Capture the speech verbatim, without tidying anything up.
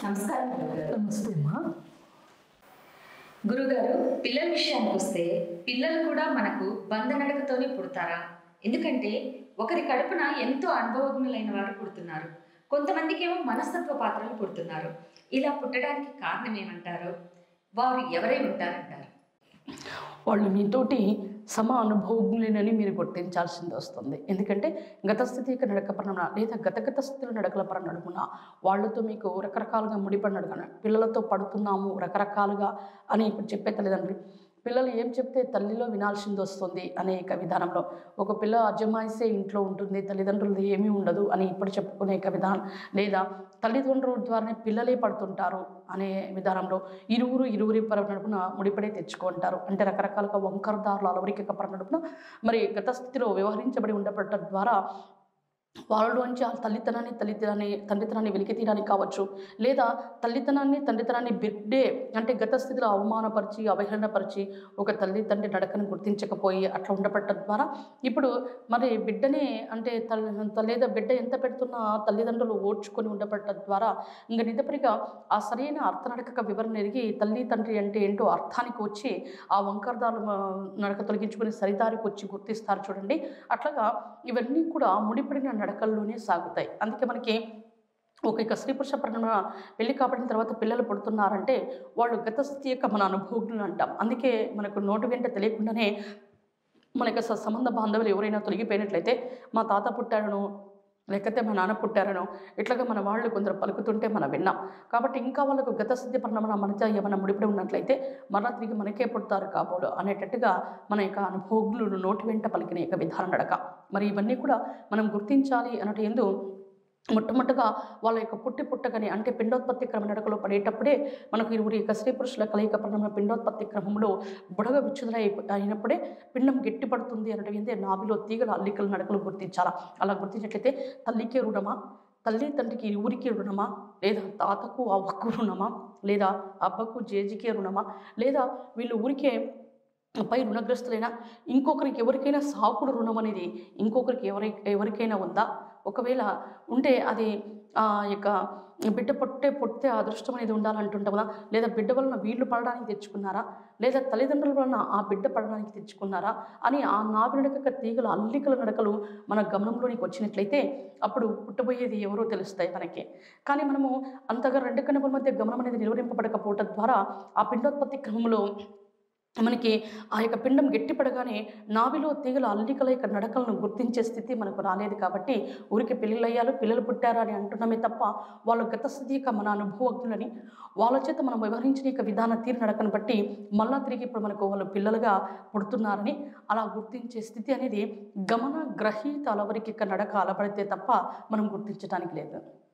నమస్కారం గురుగారు. నమస్తే అమ్మా. గురుగారు, పిల్లల విషయానికి వస్తే పిల్లలు కూడా మనకు బంధనడకతోనే పుడతారా? ఎందుకంటే ఒకరి కడుపున ఎంతో అనుభవజ్ఞులైన వారు పుడుతున్నారు, కొంతమందికి ఏమో మనస్తత్వ పాత్రలు పుడుతున్నారు. ఇలా పుట్టడానికి కారణం ఏమంటారు? వారు ఎవరై ఉంటారంటారు? వాళ్ళు మీతోటి సమ అనుభవజ్ఞులేనని మీరు గుర్తించాల్సింది వస్తుంది. ఎందుకంటే గతస్థితికి నడక పరణ లేదా గతగత స్థితుల నడకల పర నడుమున వాళ్ళతో మీకు రకరకాలుగా ముడిపడి నడక పిల్లలతో పడుతున్నాము రకరకాలుగా అని ఇప్పుడు చెప్పే తల్లిదండ్రులు పిల్లలు ఏం చెప్తే తల్లిలో వినాల్సింది వస్తుంది అనేక విధానంలో. ఒక పిల్ల అజమాయిసే ఇంట్లో ఉంటుంది, తల్లిదండ్రులు ఏమీ ఉండదు అని ఇప్పుడు చెప్పుకునే విధానం, లేదా తల్లిదండ్రుల ద్వారానే పిల్లలే పడుతుంటారు అనే విధానంలో ఇరువురు ఇరువురి పర నడుపున ముడిపడే తెచ్చుకుంటారు. అంటే రకరకాలుగా వంకరదారులు అలవరిక పర నడుపున మరి గత స్థితిలో వ్యవహరించబడి ఉండబడటం ద్వారా వాళ్ళలోంచి ఆ తల్లితనాన్ని తల్లితనాన్ని తండ్రితనాన్ని వెలికి తీయడానికి కావచ్చు, లేదా తల్లితనాన్ని తండ్రితనాన్ని బిడ్డే అంటే గత స్థితిలో అవమానపరిచి అవహేళనపరిచి ఒక తల్లి తండ్రి నడకను గుర్తించకపోయి అట్లా ఉండబట్టడం ద్వారా ఇప్పుడు మరి బిడ్డనే అంటే తల్లి లేదా బిడ్డ ఎంత పెడుతున్నా తల్లిదండ్రులు ఓడ్చుకొని ఉండబట్టడం ద్వారా ఇంకా నిదపరిగా ఆ సరైన అర్థనడక వివరణ ఎరిగి తల్లి తండ్రి అంటే ఏంటో అర్థానికి వచ్చి ఆ వంకరదారు నడక తొలగించుకొని సరిదారికి వచ్చి గుర్తిస్తారు చూడండి. అట్లాగా ఇవన్నీ కూడా ముడిపడిన నడకల్లోనే సాగుతాయి. అందుకే మనకి ఒక ఇక స్త్రీ పురుష పరిణామ పెళ్లి కాబట్టిన తర్వాత పిల్లలు పుడుతున్నారంటే వాళ్ళు గత స్థితి యొక్క మన అనుభవజ్ఞులు అంటాం. అందుకే మనకు నోటు వెంట తెలియకుండానే మనకి సంబంధ బాంధవులు ఎవరైనా తొలగిపోయినట్లయితే మా తాత పుట్టారనో లేకపోతే మా నాన్న పుట్టారనో ఇట్లాగా మన వాళ్ళు కొందరు పలుకుతుంటే మనం విన్నాం. కాబట్టి ఇంకా వాళ్ళకు గత స్థితి పరిణామ మనతో ఏమైనా ముడిపడి ఉన్నట్లయితే మరలా తిరిగి మనకే పుడతారు కాబోలు అనేటట్టుగా మన యొక్క అనుభవజ్ఞులు నోటి వెంట పలికిన యొక్క విధానం నడక. మరి ఇవన్నీ కూడా మనం గుర్తించాలి అన్నట్టు ఎందు మొట్టమొదటిగా వాళ్ళ యొక్క పుట్టి పుట్టకని అంటే పిండోత్పత్తి క్రమ నడకలో పడేటప్పుడే మనకు ఇరువురి యొక్క స్త్రీ పురుషుల కలయిక పరిణామ పిండోత్పత్తి క్రమంలో బుడగ విచ్చుదల అయినప్పుడే పిండం గట్టిపడుతుంది అన్నట్టు ఏంటంటే నాభిలో తీగల అల్లికల నడకలు గుర్తించాలా. అలా గుర్తించినట్లయితే తల్లికి రుణమా, తల్లి తండ్రికి ఇరువురికి రుణమా, లేదా తాతకు అవ్వకు రుణమా, లేదా అబ్బకు జేజికే రుణమా, లేదా వీళ్ళు ఊరికే పై రుణగ్రస్తులైనా ఇంకొకరికి ఎవరికైనా సాకుడు రుణం అనేది ఇంకొకరికి ఎవరి ఎవరికైనా ఉందా? ఒకవేళ ఉంటే అది ఆ యొక్క బిడ్డ పుట్టే పుట్టే అదృష్టం అనేది ఉండాలంటుంటాం కదా, లేదా బిడ్డ వలన వీళ్ళు పడడానికి తెచ్చుకున్నారా, లేదా తల్లిదండ్రుల వలన ఆ బిడ్డ పడడానికి తెచ్చుకున్నారా అని ఆ నాభి నడక తీగల అల్లికల నడకలు మన గమనంలోనికి వచ్చినట్లయితే అప్పుడు పుట్టబోయేది ఎవరో తెలుస్తాయి మనకి. కానీ మనము అంతగా రెండు కన్నుల మధ్య గమనం అనేది నిలువరింపబడకపోవటం ద్వారా ఆ పిండోత్పత్తి క్రమంలో మనకి ఆ యొక్క పిండం గట్టిపడగానే నావిలో తీగల అల్లికల యొక్క నడకలను గుర్తించే స్థితి మనకు రాలేదు. కాబట్టి ఊరికి పెళ్ళిళ్ళు అయ్యారు పిల్లలు పుట్టారు అని అంటున్నామే తప్ప వాళ్ళ గత స్థితి యొక్క మన అనుభవజ్ఞులని వాళ్ళ చేత మనం వ్యవహరించిన యొక్క విధాన తీరు నడకను బట్టి మళ్ళా తిరిగి ఇప్పుడు మనకు వాళ్ళు పిల్లలుగా పుడుతున్నారని అలా గుర్తించే స్థితి అనేది గమన గ్రహీత అలవరికి నడక అలబడితే తప్ప మనం గుర్తించడానికి లేదు.